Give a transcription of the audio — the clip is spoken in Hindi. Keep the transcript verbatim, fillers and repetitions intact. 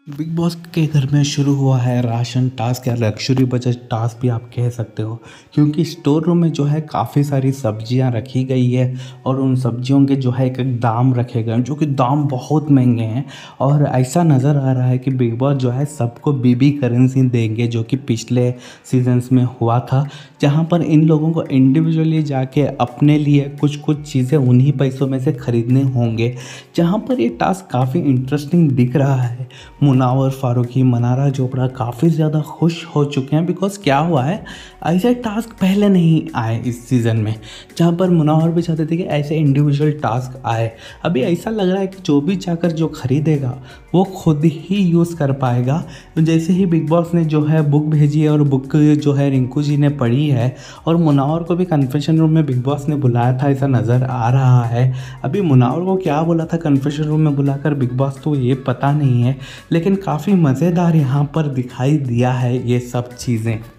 बिग बॉस के घर में शुरू हुआ है राशन टास्क या लग्जरी बजट टास्क भी आप कह सकते हो, क्योंकि स्टोर रूम में जो है काफ़ी सारी सब्जियां रखी गई है और उन सब्जियों के जो है एक एक दाम रखे गए हैं जो कि दाम बहुत महंगे हैं। और ऐसा नज़र आ रहा है कि बिग बॉस जो है सबको बीबी करेंसी देंगे, जो कि पिछले सीजन्स में हुआ था, जहां पर इन लोगों को इंडिविजुअली जाके अपने लिए कुछ कुछ चीज़ें उन्हीं पैसों में से खरीदने होंगे। जहां पर ये टास्क काफ़ी इंटरेस्टिंग दिख रहा है। मुनावर फारूकी, मनारा चोपड़ा काफ़ी ज़्यादा खुश हो चुके हैं, बिकॉज क्या हुआ है, ऐसे टास्क पहले नहीं आए इस सीज़न में, जहाँ पर मुनावर भी चाहते थे कि ऐसे इंडिविजुअल टास्क आए। अभी ऐसा लग रहा है कि जो भी जाकर जो खरीदेगा वो खुद ही यूज़ कर पाएगा। जैसे ही बिग बॉस ने जो है बुक भेजी है और बुक जो है रिंकू जी ने पढ़ी है और मुनावर को भी कन्फेशन रूम में बिग बॉस ने बुलाया था, ऐसा नज़र आ रहा है। अभी मुनावर को क्या बोला था कन्फेशन रूम में बुलाकर बिग बॉस, तो ये पता नहीं है, लेकिन काफ़ी मज़ेदार यहाँ पर दिखाई दिया है ये सब चीज़ें।